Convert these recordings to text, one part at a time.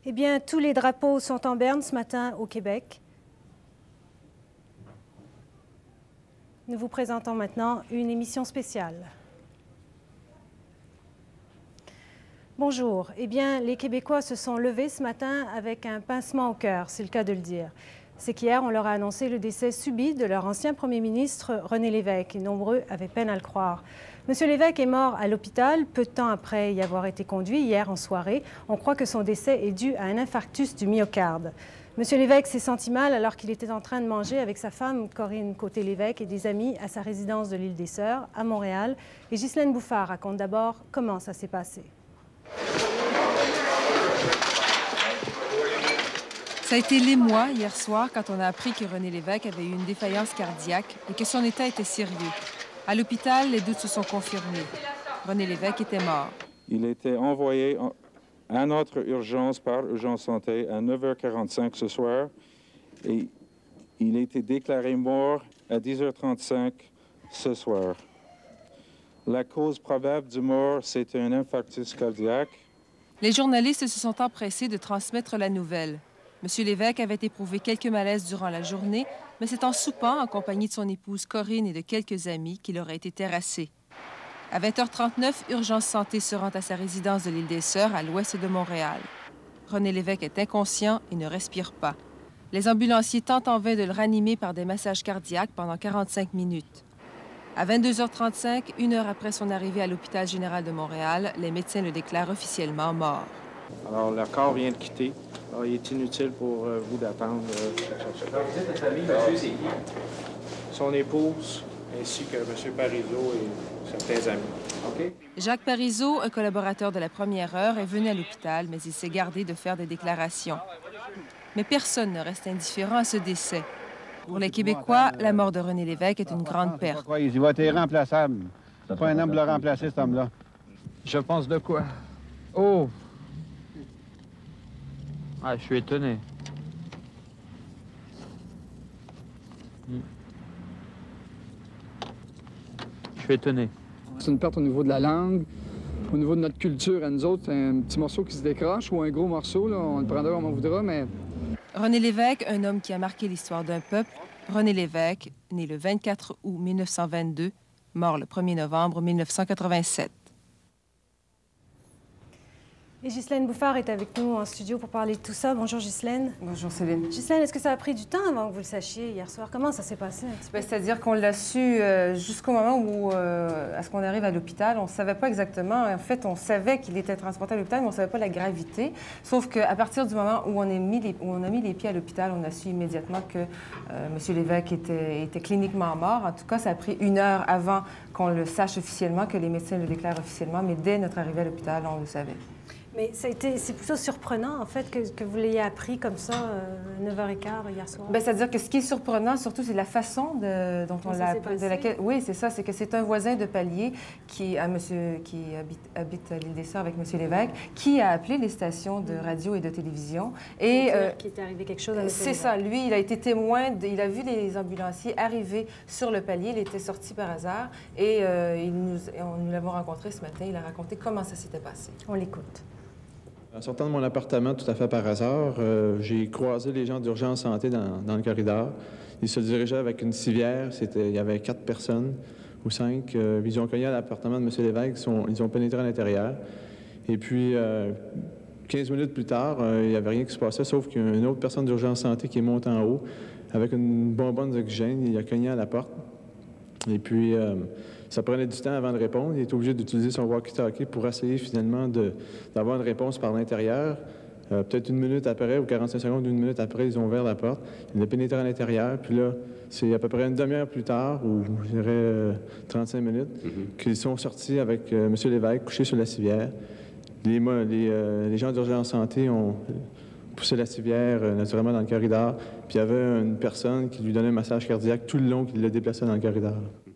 Eh bien, tous les drapeaux sont en berne ce matin au Québec. Nous vous présentons maintenant une émission spéciale. Bonjour. Eh bien, les Québécois se sont levés ce matin avec un pincement au cœur, c'est le cas de le dire. C'est qu'hier, on leur a annoncé le décès subit de leur ancien premier ministre, René Lévesque, et nombreux avaient peine à le croire. Monsieur Lévesque est mort à l'hôpital, peu de temps après y avoir été conduit, hier en soirée. On croit que son décès est dû à un infarctus du myocarde. Monsieur Lévesque s'est senti mal alors qu'il était en train de manger avec sa femme, Corinne Côté-Lévesque, et des amis à sa résidence de l'île des Sœurs, à Montréal. Et Ghislaine Bouffard raconte d'abord comment ça s'est passé. Ça a été l'émoi hier soir quand on a appris que René Lévesque avait eu une défaillance cardiaque et que son état était sérieux. À l'hôpital, les doutes se sont confirmés. René Lévesque était mort. Il a été envoyé à notre urgence par Urgence Santé à 9h45 ce soir et il a été déclaré mort à 10h35 ce soir. La cause probable du mort, c'est un infarctus cardiaque. Les journalistes se sont empressés de transmettre la nouvelle. M. Lévesque avait éprouvé quelques malaises durant la journée, mais c'est en soupant en compagnie de son épouse Corinne et de quelques amis qu'il aurait été terrassé. À 20h39, Urgence Santé se rend à sa résidence de l'île des Sœurs, à l'ouest de Montréal. René Lévesque est inconscient et ne respire pas. Les ambulanciers tentent en vain de le ranimer par des massages cardiaques pendant 45 minutes. À 22h35, une heure après son arrivée à l'hôpital général de Montréal, les médecins le déclarent officiellement mort. Alors, le corps vient de quitter. Alors, il est inutile pour vous d'attendre. Alors, vous êtes de famille, monsieur, c'est qui? Son épouse, ainsi que M. Parizeau et certains amis. OK? Jacques Parizeau, un collaborateur de la première heure, est venu à l'hôpital, mais il s'est gardé de faire des déclarations. Mais personne ne reste indifférent à ce décès. Pour les Québécois, la mort de René Lévesque est une grande perte. Il va être irremplaçable. C'est pas un homme pour le remplacer, cet homme-là. Je pense de quoi? Oh! Ah, je suis étonné. Je suis étonné. C'est une perte au niveau de la langue, au niveau de notre culture à nous autres. C'est un petit morceau qui se décroche ou un gros morceau, là, on le prendra comme on voudra, mais... René Lévesque, un homme qui a marqué l'histoire d'un peuple. René Lévesque, né le 24 août 1922, mort le 1er novembre 1987. Et Ghislaine Bouffard est avec nous en studio pour parler de tout ça. Bonjour Ghislaine. Bonjour Céline. Ghislaine, est-ce que ça a pris du temps avant que vous le sachiez hier soir? Comment ça s'est passé un petit peu? C'est-à-dire qu'on l'a su jusqu'au moment où, à ce qu'on arrive à l'hôpital, on ne savait pas exactement. En fait, on savait qu'il était transporté à l'hôpital, mais on ne savait pas la gravité. Sauf qu'à partir du moment où on a mis les pieds à l'hôpital, on a su immédiatement que M. Lévesque était cliniquement mort. En tout cas, ça a pris une heure avant qu'on le sache officiellement, que les médecins le déclarent officiellement. Mais dès notre arrivée à l'hôpital, on le savait. Mais c'est plutôt surprenant, en fait, que vous l'ayez appris comme ça, à 9h15 hier soir. Bien, c'est-à-dire que ce qui est surprenant, surtout, c'est la façon dont on l'a appris. Oui, c'est ça. C'est que c'est un voisin de palier qui habite à l'île des Sœurs avec M. Lévesque, qui a appelé les stations de radio et de télévision. Et qui était arrivé quelque chose à M. C'est ça. Lui, il a été témoin, il a vu les ambulanciers arriver sur le palier. Il était sorti par hasard et nous l'avons rencontré ce matin. Il a raconté comment ça s'était passé. On l'écoute. En sortant de mon appartement tout à fait par hasard, j'ai croisé les gens d'Urgence Santé dans le corridor. Ils se dirigeaient avec une civière. Il y avait 4 personnes ou 5. Ils ont cogné à l'appartement de M. Lévesque. Ils ont pénétré à l'intérieur. Et puis, 15 minutes plus tard, il n'y avait rien qui se passait, sauf qu'il y a une autre personne d'Urgence Santé qui est montée en haut avec une bonbonne d'oxygène. Il a cogné à la porte. Et puis, ça prenait du temps avant de répondre. Il était obligé d'utiliser son walkie-talkie pour essayer finalement d'avoir une réponse par l'intérieur. Peut-être une minute après, ou 45 secondes, une minute après, ils ont ouvert la porte. Il a pénétré à l'intérieur. Puis là, c'est à peu près une demi-heure plus tard, ou je dirais 35 minutes, qu'ils sont sortis avec M. Lévesque, couché sur la civière. Les gens d'Urgence Santé ont poussé la civière naturellement dans le corridor. Puis il y avait une personne qui lui donnait un massage cardiaque tout le long, qui l'a déplacé dans le corridor.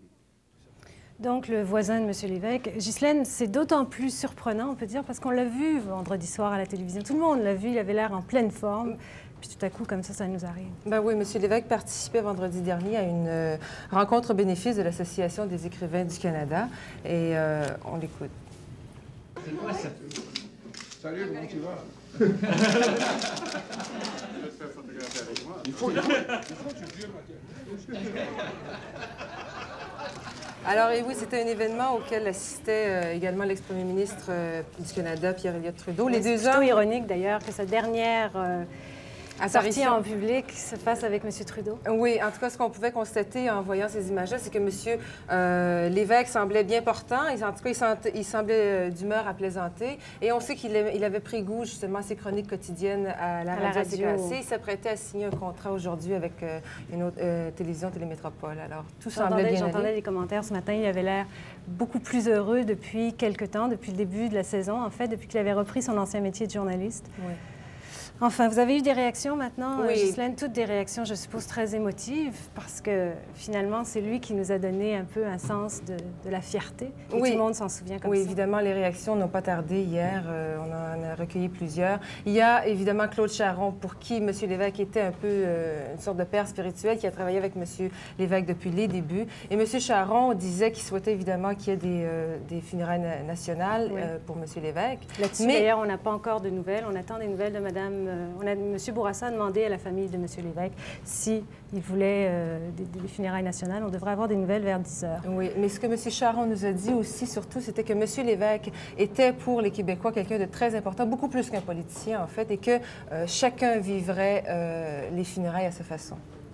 Donc, le voisin de M. Lévesque. Ghislaine, c'est d'autant plus surprenant, on peut dire, parce qu'on l'a vu vendredi soir à la télévision. Tout le monde l'a vu, il avait l'air en pleine forme. Puis tout à coup, comme ça nous arrive. Ben oui, M. Lévesque participait vendredi dernier à une rencontre au bénéfice de l'Association des écrivains du Canada. Et on l'écoute. C'est quoi ça? Salut, comment tu vas? Alors, et oui, c'était un événement auquel assistait également l'ex-premier ministre du Canada, Pierre-Éliott Trudeau. Les deux hommes... C'est ironique, d'ailleurs, que sa dernière sortie en public se fasse avec M. Trudeau. Oui, en tout cas, ce qu'on pouvait constater en voyant ces images-là, c'est que M. Lévesque semblait bien portant. En tout cas, il semblait d'humeur à plaisanter. Et on sait qu'il avait pris goût, justement, à ses chroniques quotidiennes à la radio CKC. Il s'apprêtait à signer un contrat aujourd'hui avec une autre télévision, Télémétropole. Alors, tout semblait bien. J'entendais des commentaires ce matin. Il avait l'air beaucoup plus heureux depuis quelque temps, depuis le début de la saison, en fait, depuis qu'il avait repris son ancien métier de journaliste. Oui. Enfin, vous avez eu des réactions maintenant, oui. Ghislaine, toutes des réactions, je suppose, très émotives, parce que finalement, c'est lui qui nous a donné un peu un sens de la fierté. Et oui. Tout le monde s'en souvient comme ça. Oui, évidemment, les réactions n'ont pas tardé hier. On en a recueilli plusieurs. Il y a évidemment Claude Charron, pour qui M. Lévesque était un peu une sorte de père spirituel, qui a travaillé avec M. Lévesque depuis les débuts. Et M. Charron disait qu'il souhaitait évidemment qu'il y ait des funérailles nationales oui. Pour M. Lévesque. Là-dessus, d'ailleurs, on n'a pas encore de nouvelles. On attend des nouvelles de Mme... M. Bourassa a demandé à la famille de M. Lévesque s'il voulait des funérailles nationales. On devrait avoir des nouvelles vers 10 heures. Oui, mais ce que M. Charron nous a dit aussi, surtout, c'était que M. Lévesque était pour les Québécois quelqu'un de très important, beaucoup plus qu'un politicien, en fait, et que chacun vivrait les funérailles à sa façon.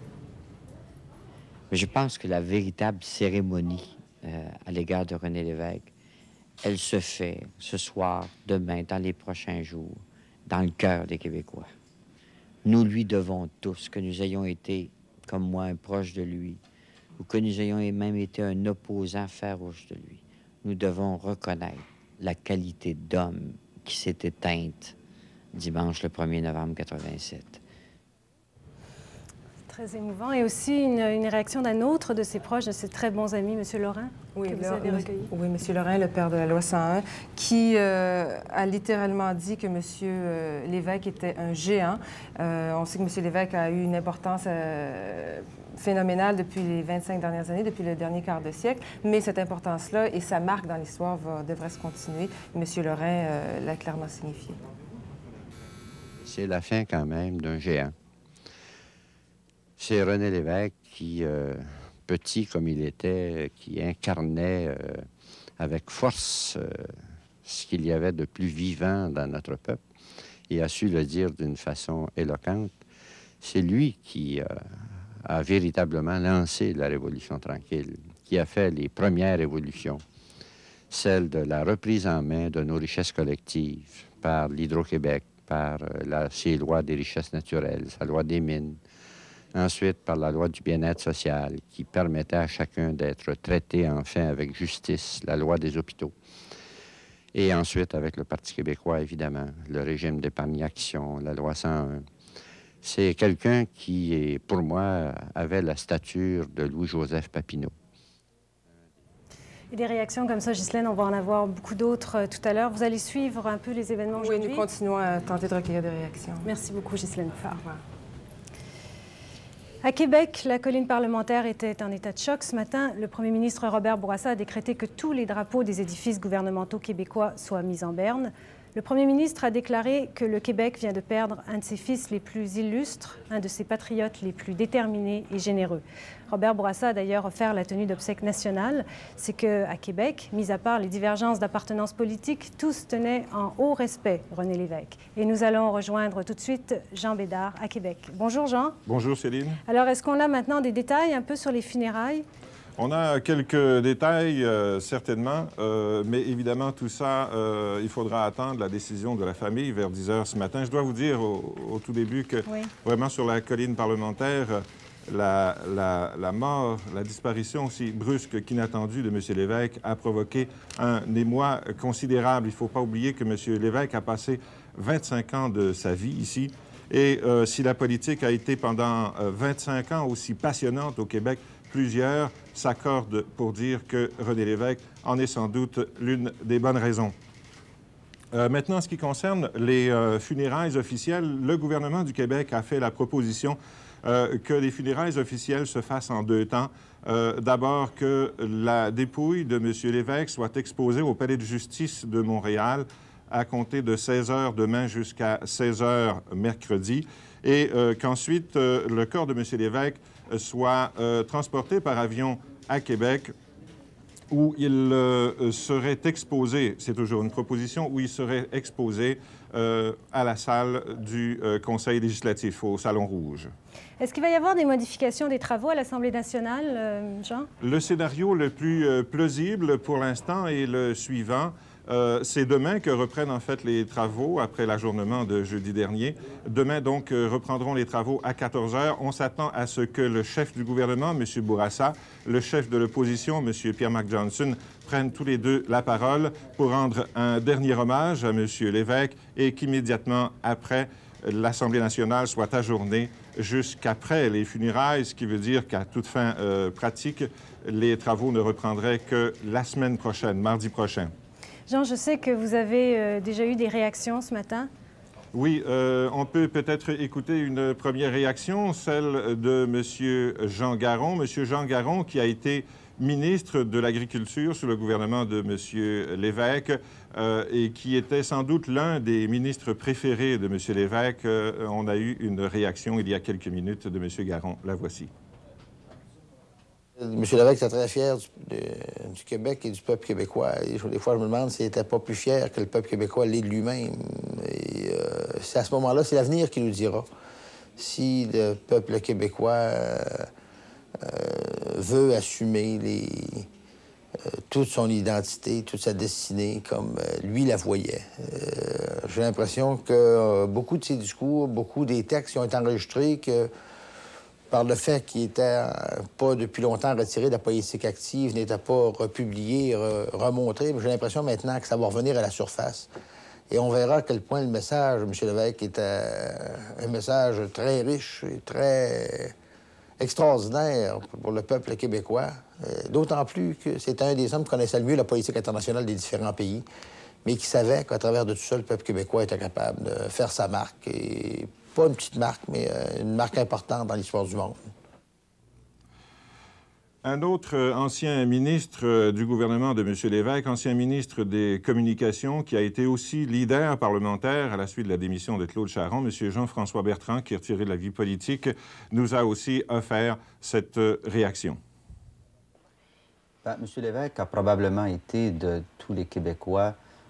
Je pense que la véritable cérémonie à l'égard de René Lévesque, elle se fait ce soir, demain, dans les prochains jours, dans le cœur des Québécois. Nous lui devons tous, que nous ayons été, comme moi, un proche de lui, ou que nous ayons même été un opposant farouche de lui. Nous devons reconnaître la qualité d'homme qui s'est éteinte dimanche le 1er novembre 87. Très émouvant. Et aussi une réaction d'un autre de ses proches, de ses très bons amis, M. Lorrain, oui, que vous avez recueilli. Oui, M. Lorrain, le père de la loi 101, qui a littéralement dit que M. Lévesque était un géant. On sait que M. Lévesque a eu une importance phénoménale depuis les 25 dernières années, depuis le dernier quart de siècle, mais cette importance-là et sa marque dans l'histoire devrait se continuer. Et M. Lorrain l'a clairement signifié. C'est la fin quand même d'un géant. C'est René Lévesque qui, petit comme il était, qui incarnait avec force ce qu'il y avait de plus vivant dans notre peuple et a su le dire d'une façon éloquente. C'est lui qui a véritablement lancé la Révolution tranquille, qui a fait les premières révolutions, celle de la reprise en main de nos richesses collectives par l'Hydro-Québec, par ses lois des richesses naturelles, sa loi des mines, ensuite par la loi du bien-être social qui permettait à chacun d'être traité enfin avec justice, la loi des hôpitaux. Et ensuite avec le Parti québécois, évidemment, le régime d'épargne-action, la loi 101. C'est quelqu'un qui, pour moi, avait la stature de Louis-Joseph Papineau. Et des réactions comme ça, Ghislaine, on va en avoir beaucoup d'autres tout à l'heure. Vous allez suivre un peu les événements aujourd'hui? Oui, nous continuons à tenter de recueillir des réactions. Merci beaucoup, Ghislaine Huffard. Au revoir. À Québec, la colline parlementaire était en état de choc. Ce matin, le premier ministre Robert Bourassa a décrété que tous les drapeaux des édifices gouvernementaux québécois soient mis en berne. Le premier ministre a déclaré que le Québec vient de perdre un de ses fils les plus illustres, un de ses patriotes les plus déterminés et généreux. Robert Bourassa a d'ailleurs offert la tenue d'obsèques nationales. C'est qu'à Québec, mis à part les divergences d'appartenance politique, tous tenaient en haut respect René Lévesque. Et nous allons rejoindre tout de suite Jean Bédard à Québec. Bonjour Jean. Bonjour Céline. Alors, est-ce qu'on a maintenant des détails un peu sur les funérailles? On a quelques détails, certainement, mais évidemment, tout ça, il faudra attendre la décision de la famille vers 10 heures ce matin. Je dois vous dire au tout début que, oui, vraiment, sur la colline parlementaire, la mort, la disparition aussi brusque qu'inattendue de M. Lévesque a provoqué un émoi considérable. Il ne faut pas oublier que M. Lévesque a passé 25 ans de sa vie ici. Et si la politique a été pendant 25 ans aussi passionnante au Québec, plusieurs s'accordent pour dire que René Lévesque en est sans doute l'une des bonnes raisons. Maintenant, en ce qui concerne les funérailles officielles, le gouvernement du Québec a fait la proposition que les funérailles officielles se fassent en deux temps. D'abord, que la dépouille de M. Lévesque soit exposée au Palais de justice de Montréal à compter de 16 h demain jusqu'à 16 h mercredi, et qu'ensuite le corps de M. Lévesque soit transporté par avion à Québec, où il serait exposé, c'est toujours une proposition, où il serait exposé à la salle du Conseil législatif, au Salon Rouge. Est-ce qu'il va y avoir des modifications des travaux à l'Assemblée nationale, Jean? Le scénario le plus plausible pour l'instant est le suivant. C'est demain que reprennent en fait les travaux après l'ajournement de jeudi dernier. Demain, donc, reprendront les travaux à 14 h. On s'attend à ce que le chef du gouvernement, M. Bourassa, le chef de l'opposition, M. Pierre-Marc Johnson, prennent tous les deux la parole pour rendre un dernier hommage à M. Lévesque et qu'immédiatement après, l'Assemblée nationale soit ajournée jusqu'après les funérailles, ce qui veut dire qu'à toute fin pratique, les travaux ne reprendraient que la semaine prochaine, mardi prochain. Jean, je sais que vous avez déjà eu des réactions ce matin. Oui, on peut peut-être écouter une première réaction, celle de M. Jean Garon. M. Jean Garon, qui a été ministre de l'Agriculture sous le gouvernement de M. Lévesque et qui était sans doute l'un des ministres préférés de M. Lévesque. On a eu une réaction il y a quelques minutes de M. Garon. La voici. M. Lévesque était très fier du Québec et du peuple québécois. Et des fois, je me demande s'il n'était pas plus fier que le peuple québécois l'est de lui-même. Et c'est à ce moment-là, c'est l'avenir qui nous dira si le peuple québécois veut assumer toute son identité, toute sa destinée comme lui la voyait. J'ai l'impression que beaucoup de ses discours, beaucoup des textes qui ont été enregistrés, que par le fait qu'il n'était pas depuis longtemps retiré de la politique active, n'était pas republié, remontré, j'ai l'impression maintenant que ça va revenir à la surface. Et on verra à quel point le message de M. Lévesque était un message très riche et très extraordinaire pour le peuple québécois. D'autant plus que c'est un des hommes qui connaissait le mieux la politique internationale des différents pays, mais qui savait qu'à travers de tout ça, le peuple québécois était capable de faire sa marque. Et pas une petite marque, mais une marque importante dans l'histoire du monde. Un autre ancien ministre du gouvernement de M. Lévesque, ancien ministre des Communications, qui a été aussi leader parlementaire à la suite de la démission de Claude Charron, M. Jean-François Bertrand, qui est retiré de la vie politique, nous a aussi offert cette réaction. M. Lévesque a probablement été, de tous les Québécois,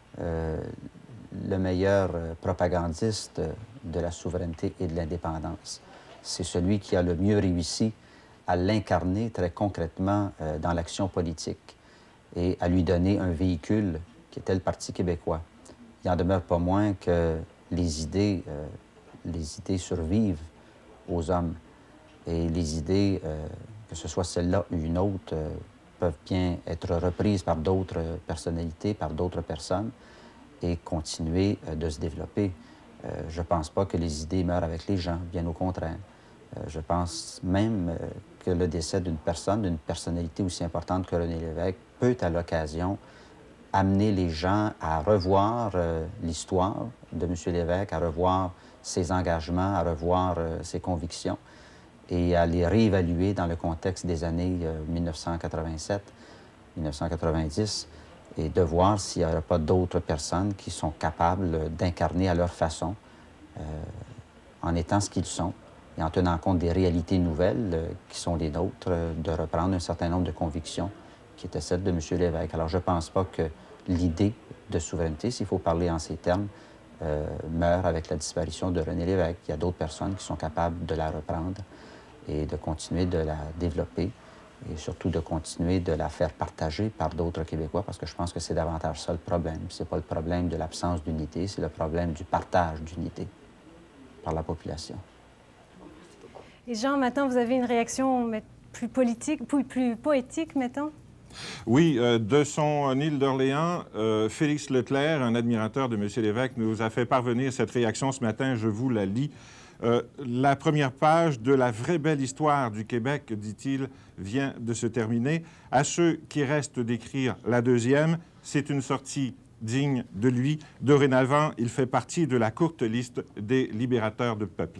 le meilleur propagandiste de la souveraineté et de l'indépendance. C'est celui qui a le mieux réussi à l'incarner très concrètement dans l'action politique et à lui donner un véhicule qui était le Parti québécois. Il n'en demeure pas moins que les idées survivent aux hommes et les idées, que ce soit celle-là ou une autre, peuvent bien être reprises par d'autres personnalités, par d'autres personnes et continuer de se développer. Je ne pense pas que les idées meurent avec les gens, bien au contraire. Je pense même que le décès d'une personne, d'une personnalité aussi importante que René Lévesque, peut à l'occasion amener les gens à revoir l'histoire de M. Lévesque, à revoir ses engagements, à revoir ses convictions et à les réévaluer dans le contexte des années 1987, 1990, et de voir s'il n'y aurait pas d'autres personnes qui sont capables d'incarner à leur façon, en étant ce qu'ils sont, et en tenant compte des réalités nouvelles qui sont les nôtres, de reprendre un certain nombre de convictions qui étaient celles de M. Lévesque. Alors, je ne pense pas que l'idée de souveraineté, s'il faut parler en ces termes, meurt avec la disparition de René Lévesque. Il y a d'autres personnes qui sont capables de la reprendre et de continuer de la développer et surtout de continuer de la faire partager par d'autres Québécois, parce que je pense que c'est davantage ça le problème. Ce n'est pas le problème de l'absence d'unité, c'est le problème du partage d'unité par la population. Et Jean, maintenant, vous avez une réaction plus politique, plus poétique, mettons? Oui, de son île d'Orléans, Félix Leclerc, un admirateur de M. Lévesque, nous a fait parvenir cette réaction ce matin. Je vous la lis. La première page de la vraie belle histoire du Québec, dit-il, vient de se terminer. À ceux qui restent d'écrire la deuxième, c'est une sortie digne de lui. Dorénavant, il fait partie de la courte liste des libérateurs de peuple.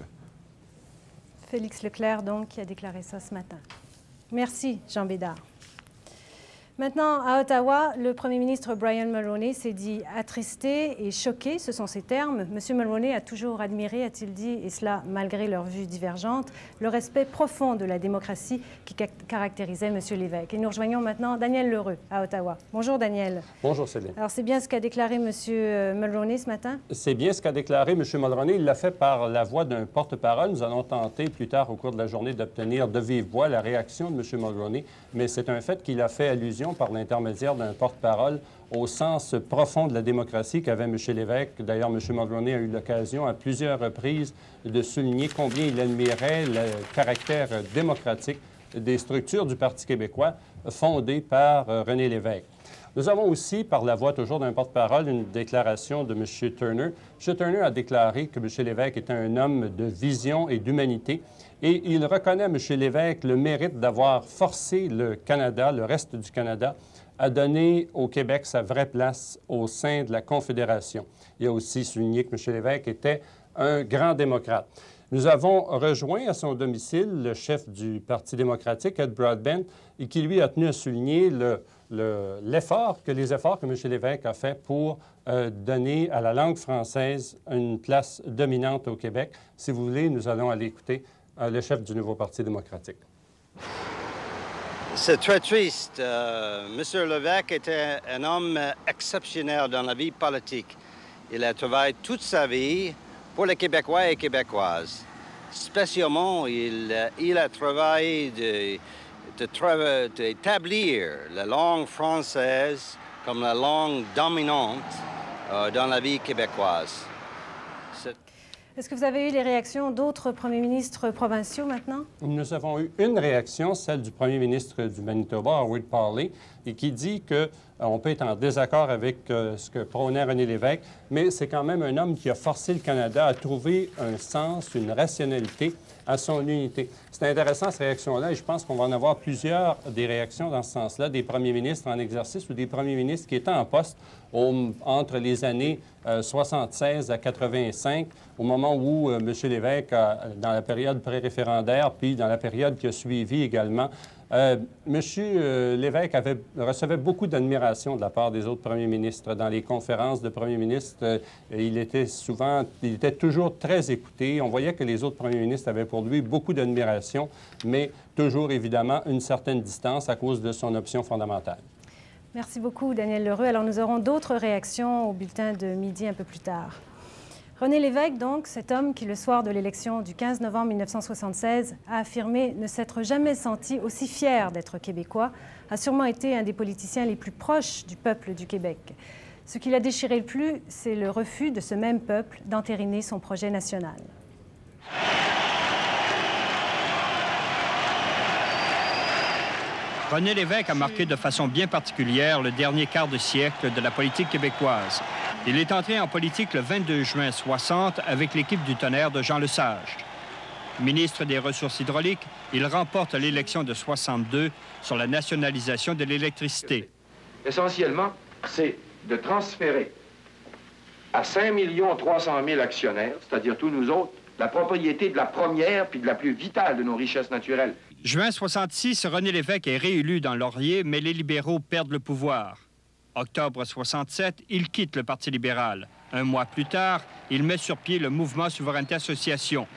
Félix Leclerc, donc, qui a déclaré ça ce matin. Merci, Jean Bédard. Maintenant, à Ottawa, le premier ministre Brian Mulroney s'est dit attristé et choqué, ce sont ses termes. M. Mulroney a toujours admiré, a-t-il dit, et cela malgré leurs vues divergentes, le respect profond de la démocratie qui caractérisait M. Lévesque. Et nous rejoignons maintenant Daniel L'Heureux à Ottawa. Bonjour Daniel. Bonjour Céline. Alors c'est bien ce qu'a déclaré M. Mulroney ce matin? C'est bien ce qu'a déclaré M. Mulroney. Il l'a fait par la voix d'un porte-parole. Nous allons tenter plus tard au cours de la journée d'obtenir de vive voix la réaction de M. Mulroney, mais c'est un fait qu'il a fait allusion par l'intermédiaire d'un porte-parole au sens profond de la démocratie qu'avait M. Lévesque. D'ailleurs, M. Mulroney a eu l'occasion à plusieurs reprises de souligner combien il admirait le caractère démocratique des structures du Parti québécois fondées par René Lévesque. Nous avons aussi, par la voix toujours d'un porte-parole, une déclaration de M. Turner. M. Turner a déclaré que M. Lévesque était un homme de vision et d'humanité et il reconnaît à M. Lévesque le mérite d'avoir forcé le Canada, le reste du Canada, à donner au Québec sa vraie place au sein de la Confédération. Il a aussi souligné que M. Lévesque était un grand démocrate. Nous avons rejoint à son domicile le chef du Parti démocratique, Ed Broadbent, et qui, lui, a tenu à souligner les efforts que M. Lévesque a fait pour donner à la langue française une place dominante au Québec. Si vous voulez, nous allons aller écouter le chef du nouveau Parti démocratique. C'est très triste. M. Lévesque était un homme exceptionnel dans la vie politique. Il a travaillé toute sa vie pour les Québécois et Québécoises. Spécialement, il a travaillé d'établir la langue française comme la langue dominante dans la vie québécoise. Est-ce que vous avez eu les réactions d'autres premiers ministres provinciaux maintenant? Nous avons eu une réaction, celle du premier ministre du Manitoba, Howard Parley, et qui dit qu'on peut être en désaccord avec ce que prônait René Lévesque, mais c'est quand même un homme qui a forcé le Canada à trouver un sens, une rationalité à son unité. C'est intéressant, cette réaction-là, et je pense qu'on va en avoir plusieurs des réactions dans ce sens-là, des premiers ministres en exercice ou des premiers ministres qui étaient en poste entre les années 76 à 85, au moment où M. Lévesque, dans la période pré-référendaire, puis dans la période qui a suivi également, M. Lévesque recevait beaucoup d'admiration de la part des autres premiers ministres. Dans les conférences de premiers ministres, il était toujours très écouté. On voyait que les autres premiers ministres avaient pour lui beaucoup d'admiration, mais toujours, évidemment, une certaine distance à cause de son option fondamentale. Merci beaucoup, Daniel L'Heureux. Alors, nous aurons d'autres réactions au bulletin de midi un peu plus tard. René Lévesque, donc, cet homme qui, le soir de l'élection du 15 novembre 1976, a affirmé ne s'être jamais senti aussi fier d'être québécois, a sûrement été un des politiciens les plus proches du peuple du Québec. Ce qui l'a déchiré le plus, c'est le refus de ce même peuple d'entériner son projet national. René Lévesque a marqué de façon bien particulière le dernier quart de siècle de la politique québécoise. Il est entré en politique le 22 juin 60 avec l'équipe du Tonnerre de Jean Lesage. Ministre des Ressources hydrauliques, il remporte l'élection de 62 sur la nationalisation de l'électricité. Essentiellement, c'est de transférer à 5 300 000 actionnaires, c'est-à-dire tous nous autres, la propriété de la première puis de la plus vitale de nos richesses naturelles. Juin 66, René Lévesque est réélu dans Laurier, mais les libéraux perdent le pouvoir. Octobre 67, il quitte le Parti libéral. Un mois plus tard, il met sur pied le mouvement Souveraineté Association.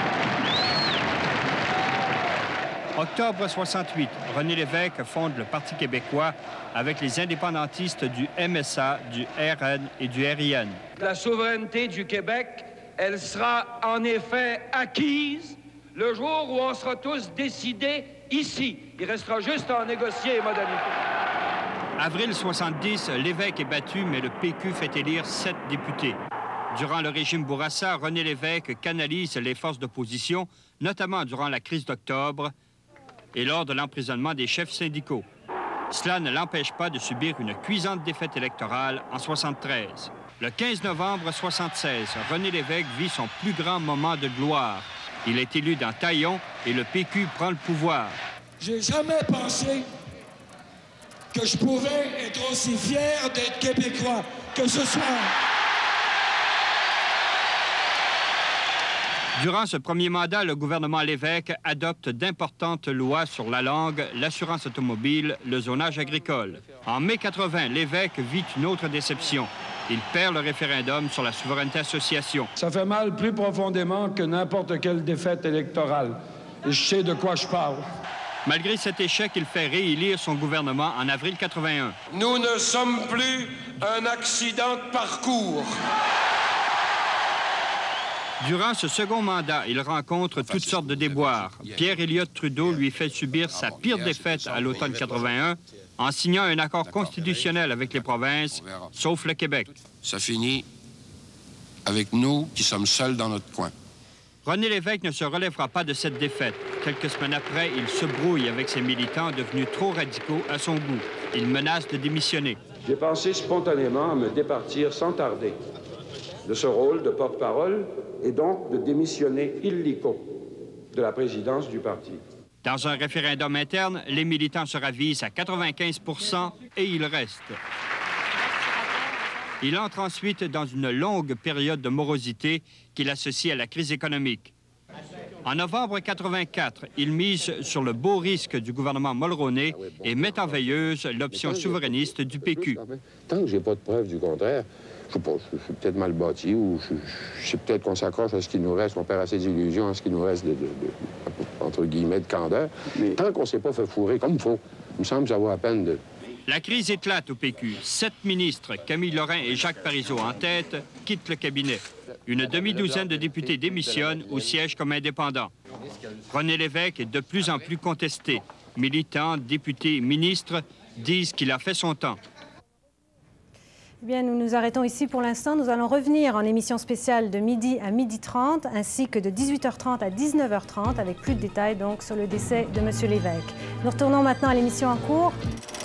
Octobre 68, René Lévesque fonde le Parti québécois avec les indépendantistes du MSA, du RN et du RIN. La souveraineté du Québec, elle sera en effet acquise le jour où on sera tous décidés ici. Il restera juste à en négocier les modalités. Avril 70, Lévesque est battu, mais le PQ fait élire 7 députés. Durant le régime Bourassa, René Lévesque canalise les forces d'opposition, notamment durant la crise d'octobre et lors de l'emprisonnement des chefs syndicaux. Cela ne l'empêche pas de subir une cuisante défaite électorale en 73. Le 15 novembre 76, René Lévesque vit son plus grand moment de gloire. Il est élu dans Taillon et le PQ prend le pouvoir. J'ai jamais pensé que je pouvais être aussi fier d'être Québécois que ce soir. Durant ce premier mandat, le gouvernement Lévesque adopte d'importantes lois sur la langue, l'assurance automobile, le zonage agricole. En mai 80, Lévesque vit une autre déception. Il perd le référendum sur la souveraineté association. Ça fait mal plus profondément que n'importe quelle défaite électorale. Et je sais de quoi je parle. Malgré cet échec, il fait réélire son gouvernement en avril 81. Nous ne sommes plus un accident de parcours. Durant ce second mandat, il rencontre toutes sortes de déboires. Pierre Elliott Trudeau lui fait subir sa pire défaite à l'automne 81 en signant un accord constitutionnel avec les provinces, sauf le Québec. Ça finit avec nous qui sommes seuls dans notre coin. René Lévesque ne se relèvera pas de cette défaite. Quelques semaines après, il se brouille avec ses militants devenus trop radicaux à son goût. Il menace de démissionner. J'ai pensé spontanément à me départir sans tarder de ce rôle de porte-parole et donc de démissionner illico de la présidence du parti. Dans un référendum interne, les militants se ravisent à 95 % et il reste. Il entre ensuite dans une longue période de morosité qu'il associe à la crise économique. En novembre 84, il mise sur le beau risque du gouvernement Mulroney et met en veilleuse l'option souverainiste du PQ. Tant que j'ai pas de preuve du contraire, je sais pas, je suis peut-être mal bâti ou je sais peut-être qu'on s'accroche à ce qui nous reste, on perd assez d'illusions à ce qui nous reste entre guillemets, de candeur. Mais tant qu'on s'est pas fait fourrer comme il faut, il me semble que ça vaut la peine de... La crise éclate au PQ. 7 ministres, Camille Lorrain et Jacques Parizeau en tête, quittent le cabinet. Une demi-douzaine de députés démissionnent ou siègent comme indépendants. René Lévesque est de plus en plus contesté. Militants, députés, ministres disent qu'il a fait son temps. Eh bien, nous nous arrêtons ici pour l'instant. Nous allons revenir en émission spéciale de midi à 12h30 ainsi que de 18h30 à 19h30 avec plus de détails donc sur le décès de M. Lévesque. Nous retournons maintenant à l'émission en cours.